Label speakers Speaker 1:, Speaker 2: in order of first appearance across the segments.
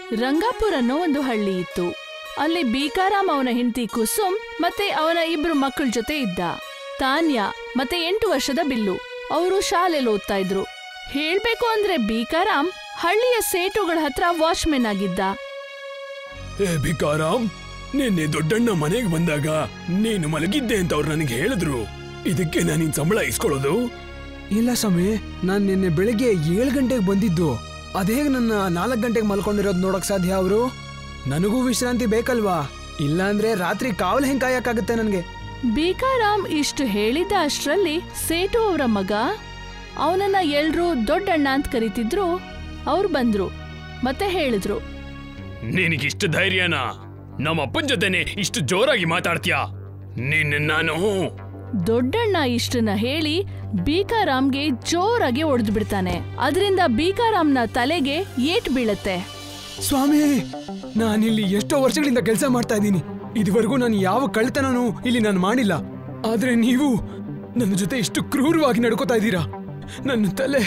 Speaker 1: ರಂಗಾಪುರ್ ಅನ್ನೋ ಒಂದು ಹಳ್ಳಿ ಇತ್ತು. ಅಲ್ಲಿ ಬೀಕಾರಾಮ್ ಅವನ ಹೆಂಡತಿ ಕುಸುಮ್ ಮತ್ತೆ ಅವನ 2 ಮಕ್ಕಳ ಜೊತೆ ಇದ್ದ. ತಾನ್ಯಾ ಮತ್ತೆ 8 ವರ್ಷದ ಬಿಲ್ಲು. ಅವರು ಶಾಲೆಯಲ್ಲಿ ಓದ್ತಾ ಇದ್ರು. ಹೇಳ್ಬೇಕು ಅಂದ್ರೆ ಬೀಕಾರಾಮ್ ಹಳ್ಳಿಯ ಸೇಟುಗಳ ಹತ್ರ ವಾಚ್ಮೆನ್ ಆಗಿದ್ದ.
Speaker 2: ಬೀಕಾರಾಮ್, ನಿನ್ನೆ ದೊಡ್ಡಣ್ಣ ಮನೆಗೆ ಬಂದಾಗ ನೀನು ಮಲಗಿದ್ದೆ ಅಂತ ಅವ್ರು ನನಗೆ ಹೇಳಿದ್ರು. ಇದಕ್ಕೆ ನಾನು ಸಂಬಳ ಇಸ್ಕೊಳ್ಳೋದು?
Speaker 3: ಇಲ್ಲ ಸ್ವಾಮಿ, ನಾನ್ ನಿನ್ನೆ ಬೆಳಿಗ್ಗೆ 7 ಗಂಟೆಗೆ ಬಂದಿದ್ದು. ಅದೇಗ್ ನನ್ನ 4 ಗಂಟೆಗೆ ಮಲ್ಕೊಂಡಿರೋದು ನೋಡಕ್ ಸಾಧ್ಯ? ಅವರು ನನಗೂ ವಿಶ್ರಾಂತಿ ಬೇಕಲ್ವಾ? ಇಲ್ಲಾಂದ್ರೆ ರಾತ್ರಿ ಕಾವಲು ಹೆಂಗ್ ಕಾಯಕ್ಕಾಗತ್ತೆ ನನ್ಗೆ?
Speaker 1: ಬೀಕಾರಾಮ್ ಇಷ್ಟು ಹೇಳಿದ್ದ ಅಷ್ಟ್ರಲ್ಲಿ ಸೇಟು ಅವರ ಮಗ, ಅವನನ್ನ ಎಲ್ರೂ ದೊಡ್ಡಣ್ಣ ಅಂತ ಕರೀತಿದ್ರು, ಅವ್ರು ಬಂದ್ರು ಮತ್ತೆ ಹೇಳಿದ್ರು,
Speaker 2: ನಿನಗಿಷ್ಟು ಧೈರ್ಯನಾ? ನಮ್ಮಪ್ಪನ ಜೊತೆನೆ ಇಷ್ಟು ಜೋರಾಗಿ ಮಾತಾಡ್ತೀಯಾ? ನಾನು
Speaker 1: ದೊಡ್ಡಣ್ಣ ಇಷ್ಟನ್ನ ಹೇಳಿ ಬೀಕಾರಾಮ್ಗೆ ಜೋರಾಗಿ ಒಡೆದು ಬಿಡ್ತಾನೆ. ಅದರಿಂದ ಬೀಕಾರಾಮ್ನ ತಲೆಗೆ ಏಟ್ ಬೀಳತ್ತೆ.
Speaker 3: ಸ್ವಾಮಿ, ನಾನಿಲ್ಲಿ ಎಷ್ಟೋ ವರ್ಷಗಳಿಂದ ಕೆಲಸ ಮಾಡ್ತಾ ಇದ್ದೀನಿ. ಇದುವರೆಗೂ ನಾನು ಯಾವ ಕಳ್ತನೂ ಇಲ್ಲಿ ನಾನು ಮಾಡಿಲ್ಲ. ಆದ್ರೆ ನೀವು ನನ್ನ ಜೊತೆ ಇಷ್ಟು ಕ್ರೂರವಾಗಿ ನಡ್ಕೋತಾ ಇದ್ದೀರಾ. ನನ್ನ ತಲೆ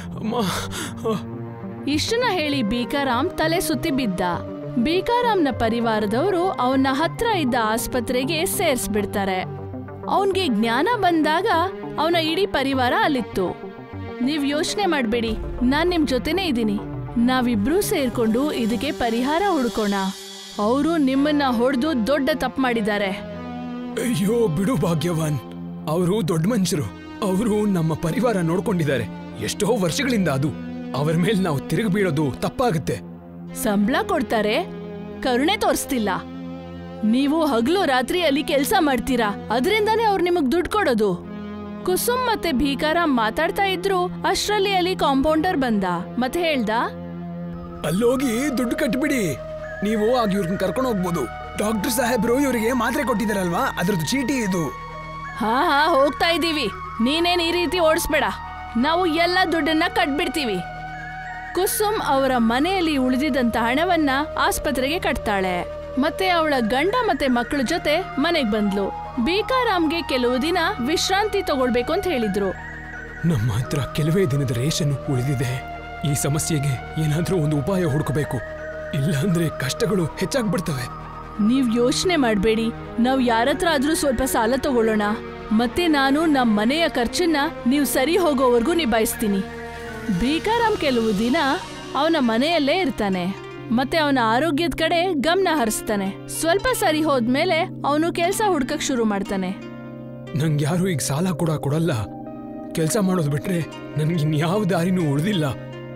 Speaker 1: ಇಷ್ಟನ್ನ ಹೇಳಿ ಬೀಕಾರಾಮ್ ತಲೆ ಸುತ್ತಿ ಬಿದ್ದ. ಬೀಕಾರಾಮ್ನ ಪರಿವಾರದವರು ಅವನ ಹತ್ರ ಇದ್ದ ಆಸ್ಪತ್ರೆಗೆ ಸೇರ್ಸ್ಬಿಡ್ತಾರೆ. ಅವನ್ಗೆ ಜ್ಞಾನ ಬಂದಾಗ ಅವನ ಇಡೀ ಪರಿವಾರ ಅಲ್ಲಿತ್ತು. ನೀವ್ ಯೋಚನೆ ಮಾಡ್ಬೇಡಿ, ನಾನ್ ನಿಮ್ ಜೊತೆನೇ ಇದ್ದೀನಿ. ನಾವಿಬ್ರೂ ಸೇರ್ಕೊಂಡು ಇದಕ್ಕೆ ಪರಿಹಾರ ಹುಡ್ಕೋಣ. ಅವರು ನಿಮ್ಮನ್ನ ಹೊಡೆದು ದೊಡ್ಡ ತಪ್ಪು ಮಾಡಿದ್ದಾರೆ.
Speaker 3: ಅಯ್ಯೋ ಬಿಡು ಭಾಗ್ಯವಾನ್, ಅವರು ದೊಡ್ಡ ಮನುಷ್ಯರು. ಅವರು ನಮ್ಮ ಪರಿವಾರ ನೋಡ್ಕೊಂಡಿದ್ದಾರೆ ಎಷ್ಟೋ ವರ್ಷಗಳಿಂದ. ಅದು ಅವರ ಮೇಲೆ ನಾವು ತಿರುಗಿ ಬೀಳೋದು ತಪ್ಪಾಗುತ್ತೆ.
Speaker 1: ಸಂಬಳ ಕೊಡ್ತಾರೆ, ಕರುಣೆ ತೋರಿಸ್ತಿಲ್ಲ. ನೀವು ಹಗಲು ರಾತ್ರಿ ಅಲ್ಲಿ ಕೆಲ್ಸ ಮಾಡ್ತೀರಾ, ಅದರಿಂದಾನೇ ಅವ್ರು ನಿಮಗ್ ದುಡ್ಡು ಕೊಡೋದು. ಕುಸುಮ್ ಮತ್ತೆ ಬೀಕಾರಾಮ್ ಮಾತಾಡ್ತಾ ಇದ್ರು. ಅಷ್ಟ್ರಲ್ಲಿ ಅಲ್ಲಿ ಕಾಂಪೌಂಡರ್ ಬಂದ ಮತ್ತೆ ಹೇಳ್ದ,
Speaker 3: ಅಲ್ಲೋಗಿ ದುಡ್ಡು ಕಟ್ಬಿಡಿ. ನೀವು ಆಗ ಇವ್ರನ್ನ ಕರ್ಕೊಂಡು ಹೋಗ್ಬೋದು. ಡಾಕ್ಟರ್ ಸಾಹೇಬ್ರು ಇವರಿಗೆ ಮಾತ್ರೆ ಕೊಟ್ಟಿದಾರಲ್ವಾ, ಅದ್ರದ್ದು ಚೀಟಿ ಇದು.
Speaker 1: ಹಾ ಹೋಗ್ತಾ ಇದೀವಿ, ನೀನೇನ್ ಈ ರೀತಿ ಓಡಿಸ್ಬೇಡ, ನಾವು ಎಲ್ಲ ದುಡ್ಡನ್ನ ಕಟ್ಬಿಡ್ತೀವಿ. ಕುಸುಮ್ ಅವರ ಮನೆಯಲ್ಲಿ ಉಳಿದಿದ್ದಂತ ಹಣವನ್ನ ಆಸ್ಪತ್ರೆಗೆ ಕಟ್ತಾಳೆ. ಮತ್ತೆ ಅವಳ ಗಂಡ ಮತ್ತೆ ಮಕ್ಕಳ ಜೊತೆ ಮನೆಗ್ ಬಂದ್ಲು. ಬೀಕಾರಾಮ್ಗೆ ಕೆಲವು ದಿನ ವಿಶ್ರಾಂತಿ ತಗೊಳ್ಬೇಕು ಅಂತ ಹೇಳಿದ್ರು.
Speaker 3: ನಮ್ಮ ಹತ್ರ ಕೆಲವೇ ದಿನದ ರೇಷನ್ ಉಳಿದಿದೆ. ಈ ಸಮಸ್ಯೆಗೆ ಏನಾದ್ರೂ ಒಂದು ಉಪಾಯ ಹುಡುಕಬೇಕು, ಇಲ್ಲ ಅಂದ್ರೆ ಕಷ್ಟಗಳು ಹೆಚ್ಚಾಗ್ಬಿಡ್ತವೆ.
Speaker 1: ನೀವ್ ಯೋಚನೆ ಮಾಡ್ಬೇಡಿ, ನಾವ್ ಯಾರತ್ರ ಆದ್ರೂ ಸ್ವಲ್ಪ ಸಾಲ ತಗೊಳ್ಳೋಣ. ಮತ್ತೆ ನಾನು ನಮ್ ಮನೆಯ ಖರ್ಚನ್ನ ನೀವು ಸರಿ ಹೋಗೋವರೆಗೂ ನಿಭಾಯಿಸ್ತೀನಿ. ಬೀಕಾರಾಮ್ ಕೆಲವು ದಿನ ಅವನ ಮನೆಯಲ್ಲೇ ಇರ್ತಾನೆ ಮತ್ತೆ ಅವನ ಆರೋಗ್ಯದ ಕಡೆ ಗಮನ ಹರಿಸ್ತಾನೆ. ಸ್ವಲ್ಪ ಸರಿ ಹೋದ್ಮೇಲೆ ಅವನು ಕೆಲ್ಸ ಹುಡ್ಕಕ್ ಶುರು ಮಾಡ್ತಾನೆ.
Speaker 3: ನಂಗೆ ಯಾರು ಈಗ ಸಾಲ ಕೂಡ ಕೊಡಲ್ಲ. ಕೆಲ್ಸ ಮಾಡೋದು ಬಿಟ್ರೆ ನನ್ಗಿನ್ಯಾವ ದಾರಿನೂ ಉಳಿದಿಲ್ಲ.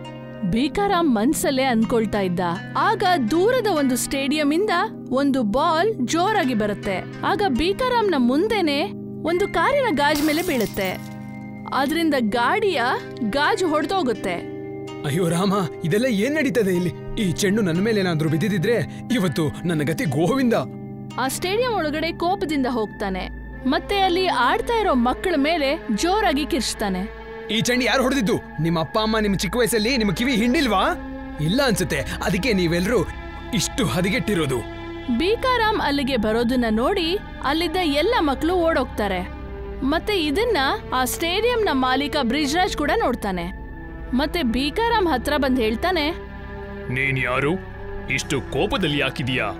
Speaker 1: ಬೀಕಾರಾಮ್ ಮನ್ಸಲ್ಲೇ ಅನ್ಕೊಳ್ತಾ ಇದ್ದ. ಆಗ ದೂರದ ಒಂದು ಸ್ಟೇಡಿಯಂ ಇಂದ ಒಂದು ಬಾಲ್ ಜೋರಾಗಿ ಬರುತ್ತೆ. ಆಗ ಬೀಕಾರಾಮ್ನ ಮುಂದೆನೆ ಒಂದು ಕಾರಿನ ಗಾಜ್ ಮೇಲೆ ಬೀಳುತ್ತೆ. ಆದ್ರಿಂದ ಗಾಡಿಯ ಗಾಜು ಹೊಡೆದೋಗುತ್ತೆ.
Speaker 3: ಅಯ್ಯೋ ರಾಮ, ಇದೆಲ್ಲ ಏನ್ ನಡೀತದೆ ಇಲ್ಲಿ? ಈ ಚೆಂಡು ನನ್ನ ಮೇಲೆ ಏನಾದ್ರೂ ಬಿದ್ದಿದ್ರೆ ಇವತ್ತು ನನ್ನ ಗತಿ ಗೋವಿಂದ.
Speaker 1: ಆ ಸ್ಟೇಡಿಯಂ ಒಳಗಡೆ ಕೋಪದಿಂದ ಹೋಗ್ತಾನೆ ಮತ್ತೆ ಅಲ್ಲಿ ಆಡ್ತಾ ಇರೋ ಮಕ್ಕಳ ಮೇಲೆ ಜೋರಾಗಿ ಕಿರ್ಚ್ತಾನೆ.
Speaker 3: ಈ ಚೆಂಡು ಯಾರು ಹೊಡೆದಿದ್ದು? ನಿಮ್ಮ ಅಪ್ಪ ಅಮ್ಮ ನಿಮ್ಮ ಚಿಕ್ಕ ವಯಸ್ಸಲ್ಲಿ ನಿಮ್ಮ ಕಿವಿ ಹಿಂಡಿಲ್ವಾ? ಇಲ್ಲ ಅನ್ಸುತ್ತೆ, ಅದಕ್ಕೆ ನೀವೆಲ್ಲರೂ ಇಷ್ಟು ಹದಗೆಟ್ಟಿರೋದು.
Speaker 1: ಬೀಕಾರಾಮ್ ಅಲ್ಲಿಗೆ ಬರೋದನ್ನ ನೋಡಿ ಅಲ್ಲಿದ್ದ ಎಲ್ಲ ಮಕ್ಕಳು ಓಡೋಗ್ತಾರೆ. ಮತ್ತೆ ಇದನ್ನ ಆ ಸ್ಟೇಡಿಯಂನ ಮಾಲೀಕ ಬ್ರಿಜ್ರಾಜ್ ಕೂಡ ನೋಡ್ತಾನೆ. ಮತ್ತೆ ಬೀಕಾರಾಮ್ ಹತ್ರ ಬಂದ್ ಹೇಳ್ತಾನೆ,
Speaker 2: ನೀನ್ ಯಾರು? ಇಷ್ಟು ಕೋಪದಲ್ಲಿ ಯಾಕಿದೀಯಾ?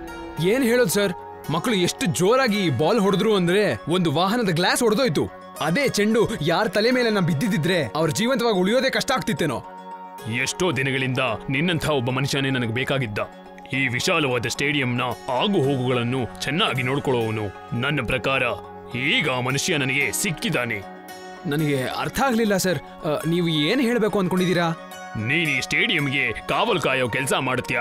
Speaker 3: ಏನ್ ಹೇಳೋದು ಸರ್, ಮಕ್ಕಳು ಎಷ್ಟು ಜೋರಾಗಿ ಬಾಲ್ ಹೊಡೆದ್ರು ಅಂದ್ರೆ ಒಂದು ವಾಹನದ ಗ್ಲಾಸ್ ಹೊಡೆದೋಯ್ತು. ಅದೇ ಚೆಂಡು ಯಾರ ತಲೆ ಮೇಲೆ ನಾ ಬಿದ್ದಿದ್ರೆ ಅವ್ರ ಜೀವಂತವಾಗಿ ಉಳಿಯೋದೇ ಕಷ್ಟ ಆಗ್ತಿತ್ತೇನೋ.
Speaker 2: ಎಷ್ಟೋ ದಿನಗಳಿಂದ ನಿನ್ನಂಥ ಒಬ್ಬ ಮನುಷ್ಯನೇ ನನಗೆ ಬೇಕಾಗಿದ್ದ. ಈ ವಿಶಾಲವಾದ ಸ್ಟೇಡಿಯಂನ ಆಗು ಹೋಗುಗಳನ್ನು ಚೆನ್ನಾಗಿ ನೋಡ್ಕೊಳ್ಳೋವನು. ನನ್ನ ಪ್ರಕಾರ ಈಗ ಆ ಮನುಷ್ಯ ನನಗೆ ಸಿಕ್ಕಿದ್ದಾನೆ.
Speaker 3: ನನಗೆ ಅರ್ಥ ಆಗ್ಲಿಲ್ಲ ಸರ್, ನೀವು ಏನ್ ಹೇಳ್ಬೇಕು ಅನ್ಕೊಂಡಿದೀರಾ?
Speaker 2: ನೀನ್ ಈ ಸ್ಟೇಡಿಯಂಗೆ ಕಾವಲು ಕಾಯೋ ಕೆಲಸ ಮಾಡ್ತೀಯಾ?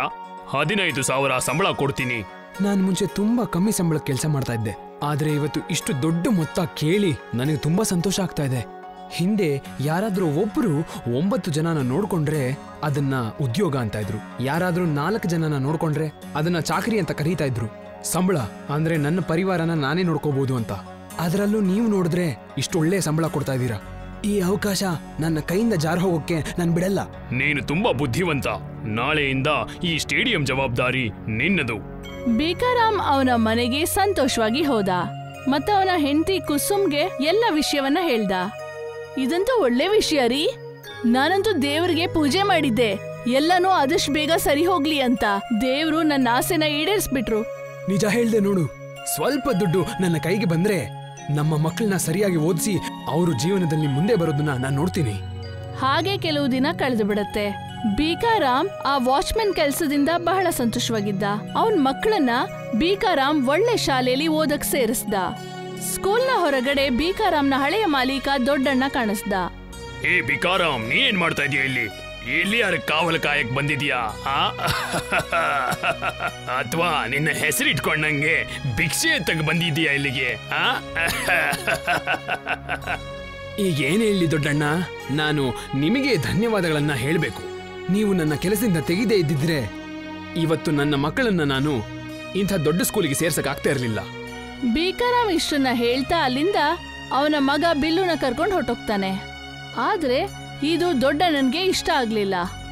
Speaker 2: 15,000 ಸಂಬಳ ಕೊಡ್ತೀನಿ.
Speaker 3: ನಾನು ಮುಂಚೆ ತುಂಬಾ ಕಮ್ಮಿ ಸಂಬಳ ಕೆಲಸ ಮಾಡ್ತಾ ಇದ್ದೆ, ಆದ್ರೆ ಇವತ್ತು ಇಷ್ಟು ದೊಡ್ಡ ಮೊತ್ತ ಕೇಳಿ ನನಗೆ ತುಂಬಾ ಸಂತೋಷ ಆಗ್ತಾ ಇದೆ. ಹಿಂದೆ ಯಾರಾದ್ರೂ ಒಬ್ರು 9 ಜನನ ನೋಡ್ಕೊಂಡ್ರೆ ಅದನ್ನ ಉದ್ಯೋಗ ಅಂತ ಇದ್ರು. ಯಾರಾದ್ರೂ 4 ಜನನ ನೋಡ್ಕೊಂಡ್ರೆ ಅದನ್ನ ಚಾಕರಿ ಅಂತ ಕರೀತಾ ಇದ್ರು. ಸಂಬಳ ಅಂದ್ರೆ ನನ್ನ ಪರಿವಾರನ ನಾನೇ ನೋಡ್ಕೋಬಹುದು ಅಂತ. ಅದರಲ್ಲೂ ನೀವು ನೋಡಿದ್ರೆ ಇಷ್ಟೊಳ್ಳೆ ಸಂಬಳ ಕೊಡ್ತಾ ಇದ್ದೀರಾ. ಈ ಅವಕಾಶ ನನ್ನ ಕೈಯಿಂದ ಜಾರ ಹೋಗೋಕೆ ನಾನು ಬಿಡಲ್ಲ.
Speaker 2: ನೀನು ತುಂಬಾ ಬುದ್ಧಿವಂತ. ನಾಳೆಯಿಂದ ಈ ಸ್ಟೇಡಿಯಂ ಜವಾಬ್ದಾರಿ ನಿನ್ನದು.
Speaker 1: ಬೀಕಾರಾಮ್ ಅವನ ಮನೆಗೆ ಸಂತೋಷವಾಗಿ ಹೋದ ಮತ್ತೆ ಅವನ ಹೆಂಡತಿ ಕುಸುಮ್ಗೆ ಎಲ್ಲ ವಿಷಯವನ್ನ ಹೇಳ್ದ. ಇದಂತೂ ಒಳ್ಳೆ ವಿಷಯ ರೀ, ನಾನಂತೂ ದೇವರಿಗೆ ಪೂಜೆ ಮಾಡಿದ್ದೆ. ಎಲ್ಲನೂ ಆದಷ್ಟು ಬೇಗ ಸರಿ ಹೋಗ್ಲಿ ಅಂತ. ದೇವ್ರು ನನ್ನ ಆಸೆನ ಈಡೇರಿಸ್ಬಿಟ್ರು.
Speaker 3: ನಿಜ ಹೇಳ್ದೆ ನೋಡು, ಸ್ವಲ್ಪ ದುಡ್ಡು ನನ್ನ ಕೈಗೆ ಬಂದ್ರೆ ನಮ್ಮ ಮಕ್ಕಳನ್ನ ಸರಿಯಾಗಿ ಓದಿಸಿ ಅವರು ಜೀವನದಲ್ಲಿ ಮುಂದೆ ಬರೋದನ್ನ ನಾನು ನೋಡ್ತೀನಿ.
Speaker 1: ಹಾಗೆ ಕೆಲವು ದಿನ ಕಳೆದು ಬಿಡತ್ತೆ. ಬೀಕಾರಾಮ್ ಆ ವಾಚ್ಮನ್ ಕೆಲಸದಿಂದ ಬಹಳ ಸಂತೋಷವಾಗಿದ್ದ. ಅವನ್ ಮಕ್ಕಳನ್ನ ಬೀಕಾರಾಮ್ ಒಳ್ಳೆ ಶಾಲೆಯಲ್ಲಿ ಓದಕ್ ಸೇರಿಸ್ದ. ಸ್ಕೂಲ್ನ ಹೊರಗಡೆ ಬೀಕಾರಾಮ್ನ ಹಳೆಯ ಮಾಲೀಕ ದೊಡ್ಡಣ್ಣ ಕಾಣಿಸ್ದ.
Speaker 2: ಏ ಬಿಕಾರಾಮ್, ನೀನೇನ್ ಮಾಡ್ತಾ ಇದೀಯ ಇಲ್ಲಿ? ಇಲ್ಲಿ ಯಾರ ಕಾವಲು ಕಾಯಕ್ ಬಂದಿದ್ಯಾ? ಅಥವಾ ನಿನ್ನ ಹೆಸರಿಟ್ಕೊಂಡಂಗೆ ಭಿಕ್ಷೆ ತಗ ಬಂದಿದ್ಯಾ ಇಲ್ಲಿಗೆ?
Speaker 3: ಈಗ ಏನ್ ಹೇಳಿ ದೊಡ್ಡಣ್ಣ, ನಾನು ನಿಮಗೆ ಧನ್ಯವಾದಗಳನ್ನ ಹೇಳಬೇಕು. ನೀವು ನನ್ನ ಕೆಲಸದಿಂದ ತೆಗೆದೇ ಇದ್ದಿದ್ರೆ ಇವತ್ತು ನನ್ನ ಮಕ್ಕಳನ್ನ ನಾನು ಇಂಥ ದೊಡ್ಡ ಸ್ಕೂಲಿಗೆ ಸೇರ್ಸಕ್ ಆಗ್ತಾ ಇರಲಿಲ್ಲ.
Speaker 1: ಬೀಕಾರಾಮ್ ಇಷ್ಟನ್ನ ಹೇಳ್ತಾ ಅಲ್ಲಿಂದ ಅವನ ಮಗ ಬಿಲ್ಲುನ ಕರ್ಕೊಂಡು ಹೊರಟೋಗ್ತಾನೆ. ಆದ್ರೆ ಇದು ದೊಡ್ಡಣ್ಣನ್ಗೆ ಇಷ್ಟ ಆಗ್ಲಿಲ್ಲ.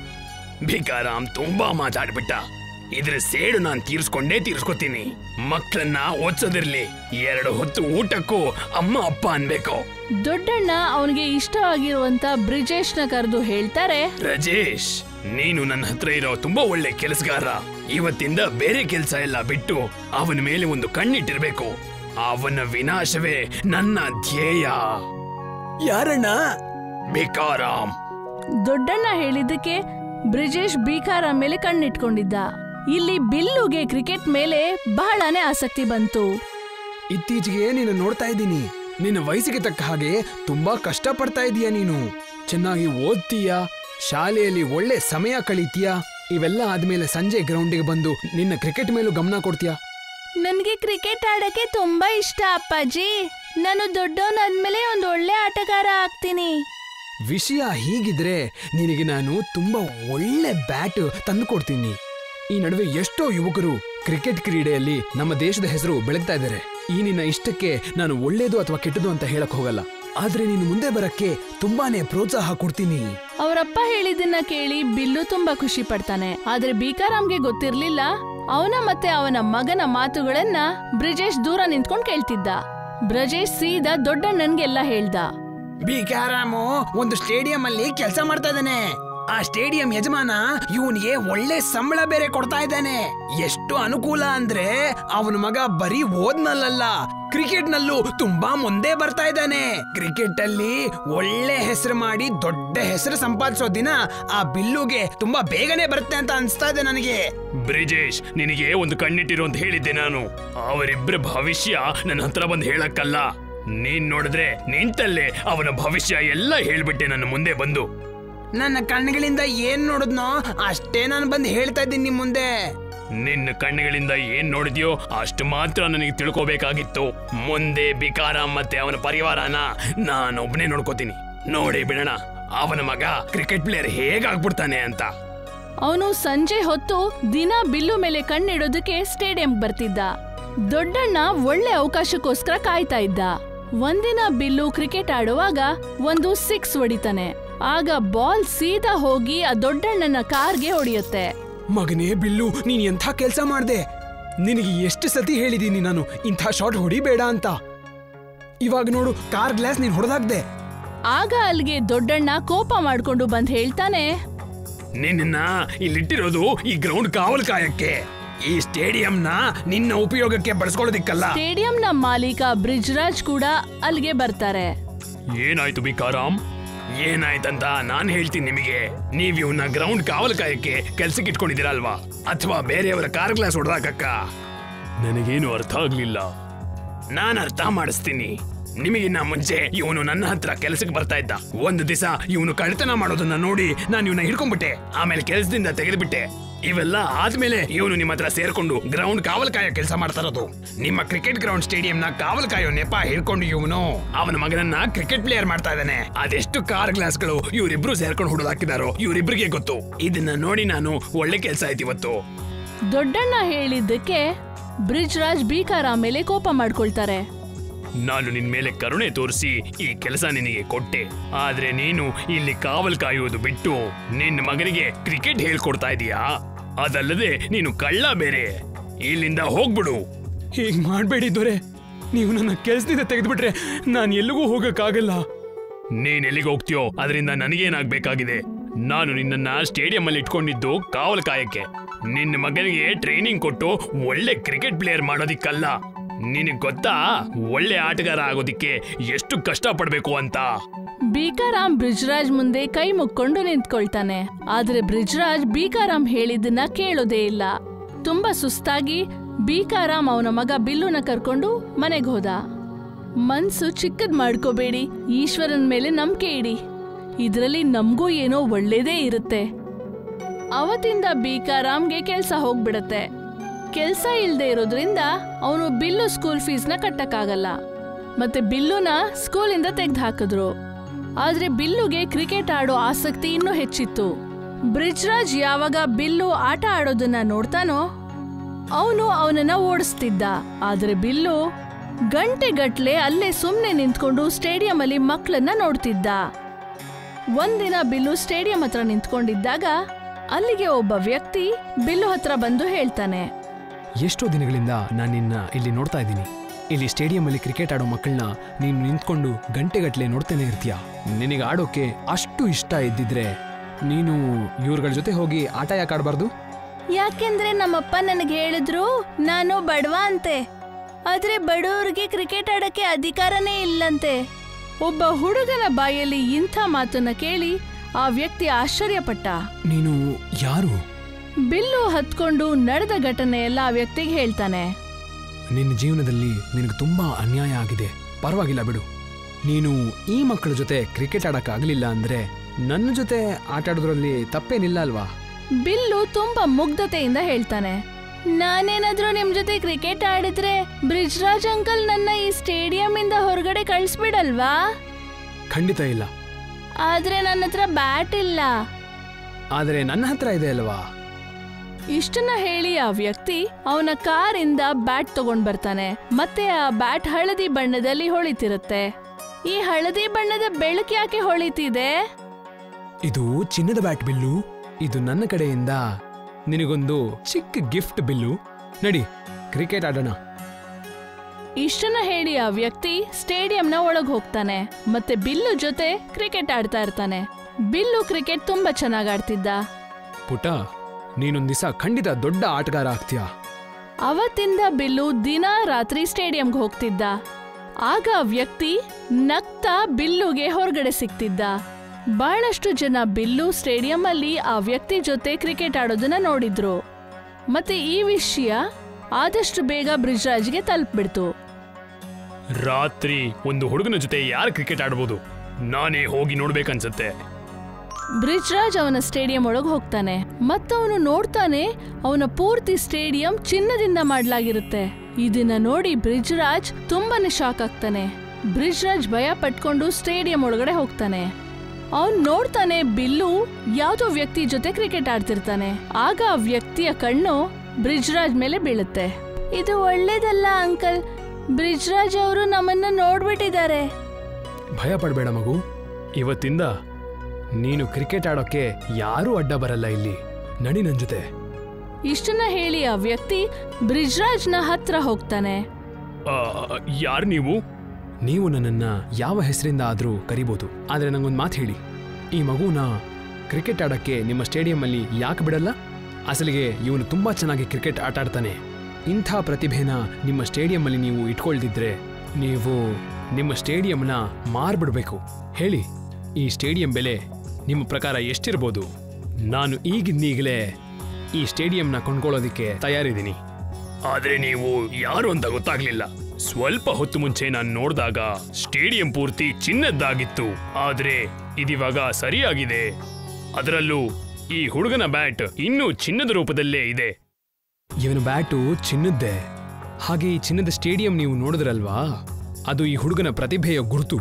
Speaker 2: ಬಿಕಾರಾಮ್ ತುಂಬಾ ಮಾತಾಡ್ಬಿಟ್ಟ. ಇದ್ರ ಸೇಡು ನಾನ್ ತೀರ್ಸ್ಕೊತೀನಿ. ಮಕ್ಕಳನ್ನ ಓದ್ಸೋದಿರ್ಲಿ, 2 ಹೊತ್ತು ಊಟಕ್ಕೂ ಅಮ್ಮ ಅಪ್ಪ ಅನ್ಬೇಕು.
Speaker 1: ದೊಡ್ಡಣ್ಣ ಅವನಿಗೆ ಇಷ್ಟವಾಗಿರುವಂತ ಬ್ರಿಜೇಶ್ನ ಕರೆದು ಹೇಳ್ತಾರೆ,
Speaker 2: ರಾಜೇಶ್, ನೀನು ನನ್ನ ಹತ್ರ ಇರೋ ತುಂಬಾ ಒಳ್ಳೆ ಕೆಲಸಗಾರ. ಇವತ್ತಿಂದ ಬೇರೆ ಕೆಲಸ ಎಲ್ಲ ಬಿಟ್ಟು ಅವನ ಮೇಲೆ ಒಂದು ಕಣ್ಣಿಟ್ಟಿರ್ಬೇಕು. ಅವನ ವಿನಾಶವೇ ನನ್ನ ಧ್ಯೇಯ.
Speaker 3: ಯಾರಣ್ಣ?
Speaker 2: ಬಿಕಾರಾಮ್.
Speaker 1: ದೊಡ್ಡಣ್ಣ ಹೇಳಿದ್ದಕ್ಕೆ ಬ್ರಿಜೇಶ್ ಬೀಕಾರಾಮ್ ಮೇಲೆ ಕಣ್ಣಿಟ್ಕೊಂಡಿದ್ದ. ಇಲ್ಲಿ ಬಿಲ್ಲುಗೆ ಕ್ರಿಕೆಟ್ ಮೇಲೆ ಬಹಳನೇ ಆಸಕ್ತಿ ಬಂತು.
Speaker 3: ಇತ್ತೀಚೆಗೆ ನೀನು ನೋಡ್ತಾ ಇದ್ದೀನಿ, ನಿನ್ನ ವಯಸ್ಸಿಗೆ ತಕ್ಕ ಹಾಗೆ ತುಂಬಾ ಕಷ್ಟ ಪಡ್ತಾ ಇದೀಯ. ನೀನು ಚೆನ್ನಾಗಿ ಓದ್ತೀಯಾ, ಶಾಲೆಯಲ್ಲಿ ಒಳ್ಳೆ ಸಮಯ ಕಳೀತೀಯಾ. ಇವೆಲ್ಲ ಆದ್ಮೇಲೆ ಸಂಜೆ ಗ್ರೌಂಡಿಗೆ ಬಂದು ನಿನ್ನ ಕ್ರಿಕೆಟ್ ಮೇಲೂ ಗಮನ ಕೊಡ್ತೀಯಾ.
Speaker 1: ನನ್ಗೆ ಕ್ರಿಕೆಟ್ ಆಡಕ್ಕೆ ತುಂಬಾ ಇಷ್ಟ ಅಪ್ಪಾಜಿ. ನಾನು ದೊಡ್ಡವನಾದ್ಮೇಲೆ ಒಂದು ಒಳ್ಳೆ ಆಟಗಾರ ಆಗ್ತೀನಿ.
Speaker 3: ವಿಷಯ ಹೀಗಿದ್ರೆ ನಿನಗೆ ನಾನು ತುಂಬಾ ಒಳ್ಳೆ ಬ್ಯಾಟ್ ತಂದು ಕೊಡ್ತೀನಿ. ಈ ನಡುವೆ ಎಷ್ಟೋ ಯುವಕರು ಕ್ರಿಕೆಟ್ ಕ್ರೀಡೆಯಲ್ಲಿ ನಮ್ಮ ದೇಶದ ಹೆಸರು ಬೆಳಗ್ತಾ ಇದ್ದಾರೆ. ಈ ನಿನ್ನ ಇಷ್ಟಕ್ಕೆ ನಾನು ಒಳ್ಳೇದು ಅಥವಾ ಕೆಟ್ಟದು ಅಂತ ಹೇಳಕ್ ಹೋಗಲ್ಲ, ಆದ್ರೆ ನೀನು ಮುಂದೆ ಬರಕ್ಕೆ ತುಂಬಾನೇ ಪ್ರೋತ್ಸಾಹ ಕೊಡ್ತೀನಿ.
Speaker 1: ಅವರಪ್ಪ ಹೇಳಿದ್ದನ್ನ ಕೇಳಿ ಬಿಲ್ಲು ತುಂಬಾ ಖುಷಿ ಪಡ್ತಾನೆ. ಆದ್ರೆ ಬೀಕಾರಾಮ್ಗೆ ಗೊತ್ತಿರ್ಲಿಲ್ಲ, ಅವನ ಮತ್ತೆ ಅವನ ಮಗನ ಮಾತುಗಳನ್ನ ಬ್ರಿಜೇಶ್ ದೂರ ನಿಂತ್ಕೊಂಡ್ ಕೇಳ್ತಿದ್ದ. ಬ್ರಜೇಶ್ ಸೀದಾ ದೊಡ್ಡಣ್ಣನ್ಗೆಲ್ಲ ಹೇಳ್ದ.
Speaker 3: ಬೀಕಾರಾಮು ಒಂದು ಸ್ಟೇಡಿಯಂ ಅಲ್ಲಿ ಕೆಲಸ ಮಾಡ್ತಾ ಇದ್ದಾನೆ. ಆ ಸ್ಟೇಡಿಯಂ ಯಜಮಾನ ಇವನಿಗೆ ಒಳ್ಳೆ ಸಂಬಳ ಬೇರೆ ಕೊಡ್ತಾ ಇದ್ದಾನೆ. ಎಷ್ಟು ಅನುಕೂಲ ಅಂದ್ರೆ ಅವನ ಮಗ ಬರೀ ಓದ್ನಲ್ಲ, ಕ್ರಿಕೆಟ್ ನಲ್ಲೂ ತುಂಬಾ ಮುಂದೆ ಬರ್ತಾ ಇದ್ದಾನೆ. ಕ್ರಿಕೆಟ್ ಅಲ್ಲಿ ಒಳ್ಳೆ ಹೆಸರು ಮಾಡಿ ದೊಡ್ಡ ಹೆಸರು ಸಂಪಾದಿಸೋ ದಿನ ಆ ಬಿಲ್ಲುಗೆ ತುಂಬಾ ಬೇಗನೆ ಬರುತ್ತೆ ಅಂತ ಅನ್ಸ್ತಾ ಇದೆ ನನಗೆ.
Speaker 2: ಬ್ರಿಜೇಶ್, ನಿನಗೆ ಒಂದು ಕಣ್ಣಿಟ್ಟಿರು ಅಂತ ಹೇಳಿದ್ದೆ ನಾನು. ಅವರಿಬ್ಬರ ಭವಿಷ್ಯ ನನ್ನ ಹತ್ರ ಬಂದು ಹೇಳಕ್ಕಲ್ಲ. ನೀನ್ ನೋಡಿದ್ರೆ ನಿಂತಲ್ಲೇ ಅವನ ಭವಿಷ್ಯ ಎಲ್ಲ ಹೇಳ್ಬಿಟ್ಟೆ ನನ್ನ ಮುಂದೆ ಬಂದು.
Speaker 3: ನನ್ನ ಕಣ್ಣುಗಳಿಂದ ಏನ್ ನೋಡಿದ್ನೋ ಅಷ್ಟೇ ನಾನು ಬಂದು ಹೇಳ್ತಾ ಇದ್ದೀನಿ ನಿಮ್ ಮುಂದೆ.
Speaker 2: ನಿನ್ನ ಕಣ್ಣುಗಳಿಂದ ಏನ್ ನೋಡಿದ್ಯೋ ಅಷ್ಟು ಮಾತ್ರ ನನಗೆ ತಿಳ್ಕೋಬೇಕಾಗಿತ್ತು. ಮುಂದೆ ಬಿಕಾರಾಮ್ ಮತ್ತೆ ಅವನ ಪರಿವಾರನ ನಾನೊಬ್ನೇ ನೋಡ್ಕೋತೀನಿ. ನೋಡಿ ಬಿಡೋಣ ಅವನ ಮಗ ಕ್ರಿಕೆಟ್ ಪ್ಲೇಯರ್ ಹೇಗಾಗ್ಬಿಡ್ತಾನೆ ಅಂತ.
Speaker 1: ಅವನು ಸಂಜೆ ಹೊತ್ತು ದಿನ ಬಿಲ್ಲು ಮೇಲೆ ಕಣ್ಣಿಡೋದಕ್ಕೆ ಸ್ಟೇಡಿಯಂ ಬರ್ತಿದ್ದ. ದೊಡ್ಡಣ್ಣ ಒಳ್ಳೆ ಅವಕಾಶಕ್ಕೋಸ್ಕರ ಕಾಯ್ತಾ ಇದ್ದ. ಒಂದಿನ ಬಿಲ್ಲು ಕ್ರಿಕೆಟ್ ಆಡುವಾಗ ಒಂದು 6 ಹೊಡಿತಾನೆ. ಆಗ ಬಾಲ್ ಸೀದಾ ಹೋಗಿ ಆ ದೊಡ್ಡಣ್ಣನ ಕಾರ್ಗೆ ಹೊಡೆಯುತ್ತೆ.
Speaker 3: ಮಗನೇ ಬಿಲ್ಲು, ನೀನ್ ಎಂಥ ಕೆಲ್ಸ ಮಾಡ್ದೆ. ನಿನಗೆ ಎಷ್ಟು ಸತಿ ಹೇಳಿದೀನಿ ನಾನು ಇಂಥ ಶಾಟ್ ಹೊಡಿಬೇಡ ಅಂತ. ಇವಾಗ ನೋಡು, ಕಾರ್ ಗ್ಲಾಸ್ ನೀನ್ ಹೊಡೆದಾಕ್ದೆ.
Speaker 1: ಆಗ ಅಲ್ಲಿಗೆ ದೊಡ್ಡಣ್ಣ ಕೋಪ ಮಾಡ್ಕೊಂಡು ಬಂದ್ ಹೇಳ್ತಾನೆ,
Speaker 2: ನಿನ್ನ ಇಲ್ಲಿಟ್ಟಿರೋದು ಈ ಗ್ರೌಂಡ್ ಕಾವಲು ಕಾಯಕ್ಕೆ. ಈ ಸ್ಟೇಡಿಯಂನ ನಿನ್ನ ಉಪಯೋಗಕ್ಕೆ ಬಳಸ್ಕೊಳ್ಳೋದಿಕ್ಕಲ್ಲ.
Speaker 1: ಸ್ಟೇಡಿಯಂನ ಮಾಲೀಕ ಬ್ರಿಜ್ರಾಜ್ ಕೂಡ ಅಲ್ಲಿಗೆ ಬರ್ತಾರೆ.
Speaker 2: ಏನಾಯ್ತು ಬಿಕಾರಾಮ್? ಏನಾಯ್ತಂತ ನಾನ್ ಹೇಳ್ತೀನಿ ನಿಮಗೆ. ನೀವ್ ಇವನ್ನ ಗ್ರೌಂಡ್ ಕಾವಲು ಕಾಯಕ್ಕೆ ಕೆಲ್ಸಕ್ಕೆ ಇಟ್ಕೊಂಡಿದ್ದೀರಾ ಅಲ್ವಾ, ಅಥವಾ ಬೇರೆಯವರ ಕಾರ್ ಗ್ಲಾಸ್ ಹೊಡೆದಾಕಕ್ಕ? ನನಗೇನು ಅರ್ಥ ಆಗ್ಲಿಲ್ಲ. ನಾನ್ ಅರ್ಥ ಮಾಡಿಸ್ತೀನಿ. ನಿಮಗಿನ್ನ ಮುಂಚೆ ಇವನು ನನ್ನ ಹತ್ರ ಕೆಲಸಕ್ಕೆ ಬರ್ತಾ ಇದ್ದ. ಒಂದು ದಿವಸ ಇವನು ಕಳ್ತನ ಮಾಡೋದನ್ನ ನೋಡಿ ನಾನು ಇವನ್ನ ಹಿಡ್ಕೊಂಡ್ಬಿಟ್ಟೆ. ಆಮೇಲೆ ಕೆಲಸದಿಂದ ತೆಗೆದುಬಿಟ್ಟೆ. ಇವೆಲ್ಲ ಆದ್ಮೇಲೆ ಇವನು ನಿಮ್ಮ ಹತ್ರ ಸೇರ್ಕೊಂಡು ಗ್ರೌಂಡ್ ಕಾವಲ್ ಕಾಯೋ ಕೆಲಸ ಮಾಡ್ತಾ ಇರೋದು. ನಿಮ್ಮ ಕ್ರಿಕೆಟ್ ಗ್ರೌಂಡ್ ಸ್ಟೇಡಿಯಂ ನ ಕಾವಲ್ ಕಾಯೋ ನೆಪ ಹಿಡ್ಕೊಂಡು ಇವನು ಅವನ ಮಗನನ್ನ ಕ್ರಿಕೆಟ್ ಪ್ಲೇಯರ್ ಮಾಡ್ತಾ ಇದ್ದಾನೆ. ಅದೆಷ್ಟು ಕಾರ್ ಗ್ಲಾಸ್ಗಳು ಇವರಿಬ್ರು ಸೇರ್ಕೊಂಡು ಹೊಡೆದಾಕಿದಾರೋ ಇವರಿಬ್ರಿಗೆ ಗೊತ್ತು. ಇದನ್ನ ನೋಡಿ ನಾನು ಒಳ್ಳೆ ಕೆಲಸ ಆಯ್ತು ಇವತ್ತು.
Speaker 1: ದೊಡ್ಡಣ್ಣ ಹೇಳಿದ್ದಕ್ಕೆ ಬ್ರಿಜ್ರಾಜ್ ಬೀಕಾರಾಮ್ ಮೇಲೆ ಕೋಪ ಮಾಡ್ಕೊಳ್ತಾರೆ.
Speaker 2: ನಾನು ನಿನ್ ಮೇಲೆ ಕರುಣೆ ತೋರಿಸಿ ಈ ಕೆಲಸ ನಿನಗೆ ಕೊಟ್ಟೆ, ಆದ್ರೆ ನೀನು ಇಲ್ಲಿ ಕಾವಲ್ ಕಾಯುವುದು ಬಿಟ್ಟು ನಿನ್ನ ಮಗನಿಗೆ ಕ್ರಿಕೆಟ್ ಹೇಳ್ಕೊಡ್ತಾ ಇದೀಯಾ. ಅದಲ್ಲದೆ ನೀನು ಕಳ್ಳ ಬೇರೆ. ಇಲ್ಲಿಂದ ಹೋಗ್ಬಿಡು.
Speaker 3: ಹೀಗ್ ಮಾಡ್ಬೇಡಿ ದೊರೆ, ನೀವು ನನ್ನ ಕೆಲಸದಿಂದ ತೆಗೆದ್ಬಿಟ್ರೆ ನಾನು ಎಲ್ಲಿಗೂ ಹೋಗಕ್ಕಾಗಲ್ಲ.
Speaker 2: ನೀನ್ ಎಲ್ಲಿಗೆ ಹೋಗ್ತೀಯೋ ಅದರಿಂದ ನನಗೇನಾಗ್ಬೇಕಾಗಿದೆ. ನಾನು ನಿನ್ನನ್ನ ಸ್ಟೇಡಿಯಂ ಅಲ್ಲಿ ಇಟ್ಕೊಂಡಿದ್ದು ಕಾವಲು ಕಾಯಕ್ಕೆ. ನಿನ್ನ ಮಗನಿಗೆ ಟ್ರೈನಿಂಗ್ ಕೊಟ್ಟು ಒಳ್ಳೆ ಕ್ರಿಕೆಟ್ ಪ್ಲೇಯರ್ ಮಾಡೋದಿಕ್ಕಲ್ಲ. ನಿನಗ್ ಗೊತ್ತಾ ಒಳ್ಳೆ ಆಟಗಾರ ಆಗೋದಿಕ್ಕೆ ಎಷ್ಟು ಕಷ್ಟ ಪಡ್ಬೇಕು ಅಂತ?
Speaker 1: ಬೀಕಾರಾಮ್ ಬ್ರಿಜ್ರಾಜ್ ಮುಂದೆ ಕೈ ಮುಕ್ಕೊಂಡು ನಿಂತ್ಕೊಳ್ತಾನೆ. ಆದ್ರೆ ಬ್ರಿಜ್ರಾಜ್ ಬೀಕಾರಾಮ್ ಹೇಳಿದ್ದನ್ನ ಕೇಳೋದೇ ಇಲ್ಲ. ತುಂಬಾ ಸುಸ್ತಾಗಿ ಬೀಕಾರಾಮ್ ಅವನ ಮಗ ಬಿಲ್ಲುನ ಕರ್ಕೊಂಡು ಮನೆಗೆ ಹೋದ. ಮನ್ಸು ಚಿಕ್ಕದ್ ಮಾಡ್ಕೋಬೇಡಿ, ಈಶ್ವರನ್ ಮೇಲೆ ನಂಬಿಕೆ ಇಡಿ, ಇದ್ರಲ್ಲಿ ನಮ್ಗೂ ಏನೋ ಒಳ್ಳೇದೇ ಇರುತ್ತೆ. ಅವತ್ತಿಂದ ಬೀಕಾರಾಮ್ಗೆ ಕೆಲ್ಸ ಹೋಗ್ಬಿಡತ್ತೆ. ಕೆಲ್ಸ ಇಲ್ದೇ ಇರೋದ್ರಿಂದ ಅವನು ಬಿಲ್ಲು ಸ್ಕೂಲ್ ಫೀಸ್ನ ಕಟ್ಟಕ್ಕಾಗಲ್ಲ. ಮತ್ತೆ ಬಿಲ್ಲುನ ಸ್ಕೂಲಿಂದ ತೆಗ್ದು ಹಾಕಿದ್ರು. ಆದ್ರೆ ಬಿಲ್ಲುಗೆ ಕ್ರಿಕೆಟ್ ಆಡೋ ಆಸಕ್ತಿ ಇನ್ನೂ ಹೆಚ್ಚಿತ್ತು. ಬ್ರಿಜ್ರಾಜ್ ಯಾವಾಗ ಬಿಲ್ಲು ಆಟ ಆಡೋದನ್ನ ನೋಡ್ತಾನೋ ಅವನು ಅವನನ್ನ ಓಡಿಸ್ತಿದ್ದ. ಆದ್ರೆ ಬಿಲ್ಲು ಗಂಟೆಗಟ್ಲೆ ಅಲ್ಲೇ ಸುಮ್ನೆ ನಿಂತ್ಕೊಂಡು ಸ್ಟೇಡಿಯಂ ಅಲ್ಲಿ ಮಕ್ಕಳನ್ನ ನೋಡ್ತಿದ್ದ. ಒಂದಿನ ಬಿಲ್ಲು ಸ್ಟೇಡಿಯಂ ಹತ್ರ ನಿಂತ್ಕೊಂಡಿದ್ದಾಗ ಅಲ್ಲಿಗೆ ಒಬ್ಬ ವ್ಯಕ್ತಿ ಬಿಲ್ಲು ಹತ್ರ ಬಂದು ಹೇಳ್ತಾನೆ,
Speaker 3: ಎಷ್ಟೋ ದಿನಗಳಿಂದ ನಾನು ನಿನ್ನ ಇಲ್ಲಿ ನೋಡ್ತಾ ಇದ್ದೀನಿ. ಇಲ್ಲಿ ಸ್ಟೇಡಿಯಂ ಅಲ್ಲಿ ಕ್ರಿಕೆಟ್ ಆಡೋ ಮಕ್ಕಳನ್ನ ನೀನು ನಿಂತ್ಕೊಂಡು ಗಂಟೆಗಟ್ಲೆ ನೋಡ್ತಾನೆ ಇರ್ತೀಯ. ನಿನಗೆ ಆಡೋಕೆ ಅಷ್ಟು ಇಷ್ಟ ಇದ್ದಿದ್ರೆ ನೀನು ಇವ್ರಗಳ ಜೊತೆ ಹೋಗಿ ಆಟ ಯಾಕೆ ಆಡಬಾರ್ದು?
Speaker 1: ಯಾಕೆಂದ್ರೆ ನಮ್ಮಪ್ಪ ನನಗೆ ಹೇಳಿದ್ರು ನಾನು ಬಡವ ಅಂತೆ. ಆದ್ರೆ ಬಡವರಿಗೆ ಕ್ರಿಕೆಟ್ ಆಡಕ್ಕೆ ಅಧಿಕಾರನೇ ಇಲ್ಲಂತೆ. ಒಬ್ಬ ಹುಡುಗನ ಬಾಯಲ್ಲಿ ಇಂಥ ಮಾತನ್ನ ಕೇಳಿ ಆ ವ್ಯಕ್ತಿ ಆಶ್ಚರ್ಯಪಟ್ಟ.
Speaker 3: ನೀನು ಯಾರು?
Speaker 1: ಬಿಲ್ಲು ಹತ್ಕೊಂಡು ನಡೆದ ಘಟನೆ ಎಲ್ಲ ಆ ವ್ಯಕ್ತಿಗೆ ಹೇಳ್ತಾನೆ.
Speaker 3: ನಿನ್ನ ಜೀವನದಲ್ಲಿ ನಿನಗೆ ತುಂಬಾ ಅನ್ಯಾಯ ಆಗಿದೆ. ಪರವಾಗಿಲ್ಲ ಬಿಡು. ನೀನು ಈ ಮಕ್ಕಳ ಜೊತೆ ಕ್ರಿಕೆಟ್ ಆಡಕ್ಕಾಗಲಿಲ್ಲ ಅಂದ್ರೆ ನನ್ನ ಜೊತೆ ಆಟ ಆಡೋದ್ರಲ್ಲಿ ತಪ್ಪೇನಿಲ್ಲ ಅಲ್ವಾ?
Speaker 1: ಬಿಲ್ಲು ತುಂಬಾ ಮುಗ್ಧತೆಯಿಂದ ಹೇಳ್ತಾನೆ, ನಾನೇನಾದ್ರೂ ನಿಮ್ ಜೊತೆ ಕ್ರಿಕೆಟ್ ಆಡಿದ್ರೆ ಬ್ರಿಜ್ರಾಜ್ ಅಂಕಲ್ ನನ್ನ ಈ ಸ್ಟೇಡಿಯಂ ಇಂದ ಹೊರಗಡೆ ಕಳಿಸ್ಬಿಡಲ್ವಾ?
Speaker 3: ಖಂಡಿತ ಇಲ್ಲ.
Speaker 1: ಆದ್ರೆ ನನ್ನ ಹತ್ರ ಬ್ಯಾಟ್ ಇಲ್ಲ.
Speaker 3: ಆದ್ರೆ ನನ್ನ ಹತ್ರ ಇದೆ ಅಲ್ವಾ?
Speaker 1: ಇಷ್ಟನ್ನ ಹೇಳಿ ಆ ವ್ಯಕ್ತಿ ಅವನ ಕಾರಿಂದ ಬ್ಯಾಟ್ ತಗೊಂಡ್ ಬರ್ತಾನೆ. ಮತ್ತೆ ಆ ಬ್ಯಾಟ್ ಹಳದಿ ಬಣ್ಣದಲ್ಲಿ ಹೊಳಿತಿರುತ್ತೆ. ಈ ಹಳದಿ ಬಣ್ಣದ ಬೆಳಕು ಯಾಕೆ ಹೊಳಿತಿದೆ?
Speaker 3: ಇದು ಚಿನ್ನದ ಬ್ಯಾಟ್ ಬಿಲ್ಲು. ಇದು ನನ್ನ ಕಡೆಯಿಂದ ನಿನಗೊಂದು ಚಿಕ್ಕ ಗಿಫ್ಟ್ ಬಿಲ್ಲು. ನಡಿ ಕ್ರಿಕೆಟ್ ಆಡೋಣ.
Speaker 1: ಇಷ್ಟನ್ನ ಹೇಳಿ ಆ ವ್ಯಕ್ತಿ ಸ್ಟೇಡಿಯಂನ ಒಳಗ್ ಹೋಗ್ತಾನೆ. ಮತ್ತೆ ಬಿಲ್ಲು ಜೊತೆ ಕ್ರಿಕೆಟ್ ಆಡ್ತಾ ಇರ್ತಾನೆ. ಬಿಲ್ಲು ಕ್ರಿಕೆಟ್ ತುಂಬಾ ಚೆನ್ನಾಗ್ ಆಡ್ತಿದ್ದ.
Speaker 3: ಪುಟ, ನೀನೊಂದ್ ದಿವಸ ಖಂಡಿತ ದೊಡ್ಡ ಆಟಗಾರ ಆಗ್ತೀಯ.
Speaker 1: ಅವತ್ತಿಂದ ಬಿಲ್ಲು ದಿನಾ ರಾತ್ರಿ ಸ್ಟೇಡಿಯಂಗೆ ಹೋಗ್ತಿದ್ದ. ಆಗ ಆ ವ್ಯಕ್ತಿ ನಗ್ತಾ ಬಿಲ್ಲುಗೆ ಹೊರಗಡೆ ಸಿಕ್ತಿದ್ದ. ಬಹಳಷ್ಟು ಜನ ಬಿಲ್ಲು ಸ್ಟೇಡಿಯಂ ಅಲ್ಲಿ ಆ ವ್ಯಕ್ತಿ ಜೊತೆ ಕ್ರಿಕೆಟ್ ಆಡೋದನ್ನ ನೋಡಿದ್ರು. ಮತ್ತೆ ಈ ವಿಷಯ ಆದಷ್ಟು ಬೇಗ ಬ್ರಿಜ್ರಾಜ್ಗೆ ತಲುಪ್ಬಿಡ್ತು.
Speaker 2: ರಾತ್ರಿ ಒಂದು ಹುಡುಗನ ಜೊತೆ ಯಾರು ಕ್ರಿಕೆಟ್ ಆಡ್ಬೋದು? ನಾನೇ ಹೋಗಿ ನೋಡ್ಬೇಕನ್ಸತ್ತೆ.
Speaker 1: ಬ್ರಿಜ್ರಾಜ್ ಅವನ ಸ್ಟೇಡಿಯಂ ಒಳಗೆ ಹೋಗ್ತಾನೆ. ಮತ್ತವನು ನೋಡ್ತಾನೆ ಅವನ ಪೂರ್ತಿ ಸ್ಟೇಡಿಯಂ ಚಿನ್ನದಿಂದ ಮಾಡ್ಲಾಗಿರುತ್ತೆ. ಇದನ್ನ ನೋಡಿ ಬ್ರಿಜ್ರಾಜ್ ತುಂಬಾನೇ ಶಾಕ್ ಆಗ್ತಾನೆ. ಬ್ರಿಜ್ರಾಜ್ ಭಯ ಪಟ್ಕೊಂಡು ಸ್ಟೇಡಿಯಂ ಒಳಗಡೆ ಹೋಗ್ತಾನೆ. ಅವನ್ ನೋಡ್ತಾನೆ ಬಿಲ್ಲು ಯಾವ್ದೋ ವ್ಯಕ್ತಿ ಜೊತೆ ಕ್ರಿಕೆಟ್ ಆಡ್ತಿರ್ತಾನೆ. ಆಗ ಆ ವ್ಯಕ್ತಿಯ ಕಣ್ಣು ಬ್ರಿಜ್ರಾಜ್ ಮೇಲೆ ಬೀಳುತ್ತೆ. ಇದು ಒಳ್ಳೇದಲ್ಲ ಅಂಕಲ್, ಬ್ರಿಜ್ರಾಜ್ ಅವರು ನಮ್ಮನ್ನ ನೋಡ್ಬಿಟ್ಟಿದ್ದಾರೆ.
Speaker 3: ಭಯ ಪಡ್ಬೇಡ ಮಗು. ಇವತ್ತಿಂದ ನೀನು ಕ್ರಿಕೆಟ್ ಆಡೋಕೆ ಯಾರೂ ಅಡ್ಡ ಬರಲ್ಲ ಇಲ್ಲಿ. ನಡಿ ನನ್ ಜೊತೆ.
Speaker 1: ಇಷ್ಟನ್ನ ಹೇಳಿ ಆ ವ್ಯಕ್ತಿ ಬ್ರಿಜ್ರಾಜ್ನ ಹತ್ರ ಹೋಗ್ತಾನೆ.
Speaker 2: ಯಾರು ನೀವು?
Speaker 3: ನೀವು ನನ್ನನ್ನ ಯಾವ ಹೆಸರಿಂದ ಆದ್ರೂ ಕರಿಬಹುದು. ಆದ್ರೆ ನಂಗೊಂದು ಮಾತು ಹೇಳಿ, ಈ ಮಗುನ ಕ್ರಿಕೆಟ್ ಆಡಕ್ಕೆ ನಿಮ್ಮ ಸ್ಟೇಡಿಯಂ ಅಲ್ಲಿ ಯಾಕೆ ಬಿಡಲ್ಲ? ಅಸಲಿಗೆ ಇವನು ತುಂಬಾ ಚೆನ್ನಾಗಿ ಕ್ರಿಕೆಟ್ ಆಟ ಆಡ್ತಾನೆ. ಇಂಥ ಪ್ರತಿಭೆನ ನಿಮ್ಮ ಸ್ಟೇಡಿಯಂ ಅಲ್ಲಿ ನೀವು ಇಟ್ಕೊಳ್ದಿದ್ರೆ ನೀವು ನಿಮ್ಮ ಸ್ಟೇಡಿಯಂನ ಮಾರ್ಬಿಡ್ಬೇಕು. ಹೇಳಿ, ಈ ಸ್ಟೇಡಿಯಂ ಬೆಲೆ ನಿಮ್ಮ ಪ್ರಕಾರ ಎಷ್ಟಿರ್ಬೋದು? ನಾನು ಈಗಿಂದೀಗಲೇ ಈ ಸ್ಟೇಡಿಯಂನ ಕೊಂಡ್ಕೊಳ್ಳೋದಿಕ್ಕೆ ತಯಾರಿದ್ದೀನಿ.
Speaker 2: ಆದ್ರೆ ನೀವು ಯಾರು ಅಂತ ಗೊತ್ತಾಗ್ಲಿಲ್ಲ. ಸ್ವಲ್ಪ ಹೊತ್ತು ಮುಂಚೆ ನಾನು ನೋಡಿದಾಗ ಸ್ಟೇಡಿಯಂ ಪೂರ್ತಿ ಚಿನ್ನದ್ದಾಗಿತ್ತು. ಆದ್ರೆ ಇದಿವಾಗ ಸರಿಯಾಗಿದೆ. ಅದರಲ್ಲೂ ಈ ಹುಡುಗನ ಬ್ಯಾಟ್ ಇನ್ನೂ ಚಿನ್ನದ ರೂಪದಲ್ಲೇ ಇದೆ.
Speaker 3: ಇವನ ಬ್ಯಾಟು ಚಿನ್ನದ್ದೇ. ಹಾಗೆ ಈ ಚಿನ್ನದ ಸ್ಟೇಡಿಯಂ ನೀವು ನೋಡಿದ್ರಲ್ವಾ, ಅದು ಈ ಹುಡುಗನ ಪ್ರತಿಭೆಯ ಗುರುತು.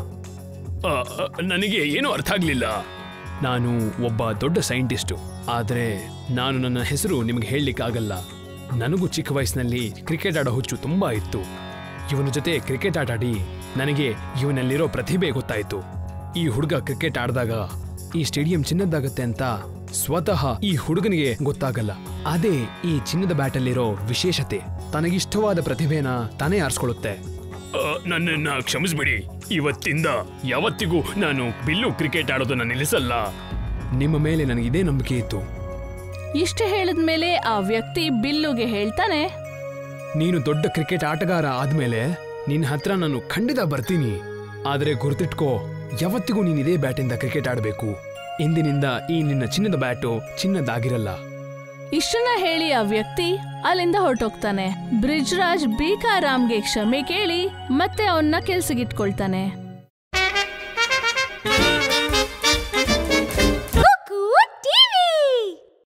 Speaker 2: ನನಗೆ ಏನೂ ಅರ್ಥ ಆಗ್ಲಿಲ್ಲ.
Speaker 3: ನಾನು ಒಬ್ಬ ದೊಡ್ಡ ಸೈಂಟಿಸ್ಟು. ಆದ್ರೆ ನಾನು ನನ್ನ ಹೆಸರು ನಿಮಗೆ ಹೇಳಲಿಕ್ಕಾಗಲ್ಲ. ನನಗೂ ಚಿಕ್ಕ ವಯಸ್ಸಿನಲ್ಲಿ ಕ್ರಿಕೆಟ್ ಆಡೋ ಹುಚ್ಚು ತುಂಬಾ ಇತ್ತು. ಇವನ ಜೊತೆ ಕ್ರಿಕೆಟ್ ಆಟಾಡಿ ನನಗೆ ಇವನಲ್ಲಿರೋ ಪ್ರತಿಭೆ ಗೊತ್ತಾಯಿತು. ಈ ಹುಡುಗ ಕ್ರಿಕೆಟ್ ಆಡಿದಾಗ ಈ ಸ್ಟೇಡಿಯಂ ಚಿನ್ನದ್ದಾಗತ್ತೆ ಅಂತ ಸ್ವತಃ ಈ ಹುಡುಗನಿಗೆ ಗೊತ್ತಾಗಲ್ಲ. ಅದೇ ಈ ಚಿನ್ನದ ಬ್ಯಾಟಲ್ಲಿರೋ ವಿಶೇಷತೆ. ತನಗಿಷ್ಟವಾದ ಪ್ರತಿಭೆನ ತಾನೇ ಆರಿಸ್ಕೊಳ್ಳುತ್ತೆ.
Speaker 2: ನನ್ನನ್ನ ಕ್ಷಮಿಸ್ಬಿಡಿ. ಇವತ್ತಿಂದ ಯಾವತ್ತಿಗೂ ನಾನು ಬಿಲ್ಲು ಕ್ರಿಕೆಟ್ ಆಡೋದನ್ನ ನಿಲ್ಲಿಸಲ್ಲ.
Speaker 3: ನಿಮ್ಮ ಮೇಲೆ ನನಗೆ ಇದೇ ನಂಬಿಕೆ ಇತ್ತು.
Speaker 1: ಇಷ್ಟು ಹೇಳಿದ್ಮೇಲೆ ಆ ವ್ಯಕ್ತಿ ಬಿಲ್ಲುಗೆ ಹೇಳ್ತಾನೆ,
Speaker 3: ನೀನು ದೊಡ್ಡ ಕ್ರಿಕೆಟ್ ಆಟಗಾರ ಆದ್ಮೇಲೆ ನಿನ್ನ ಹತ್ರ ನಾನು ಖಂಡಿತ ಬರ್ತೀನಿ. ಆದರೆ ಗುರ್ತಿಟ್ಕೋ, ಯಾವತ್ತಿಗೂ ನೀನ್ ಇದೇ ಬ್ಯಾಟಿಂದ ಕ್ರಿಕೆಟ್ ಆಡಬೇಕು. ಇಂದಿನಿಂದ ಈ ನಿನ್ನ ಚಿನ್ನದ ಬ್ಯಾಟು ಚಿನ್ನದಾಗಿರಲ್ಲ.
Speaker 1: ಇಷ್ಟನ್ನ ಹೇಳಿ ಆ ವ್ಯಕ್ತಿ ಅಲ್ಲಿಂದ ಹೊರಟೋಗ್ತಾನೆ. ಬ್ರಿಜ್ರಾಜ್ ಬೀಕಾರಾಮ್ಗೆ ಕ್ಷಮೆ ಕೇಳಿ ಮತ್ತೆ ಅವನ್ನ ಕೆಲ್ಸಗಿಟ್ಕೊಳ್ತಾನೆ.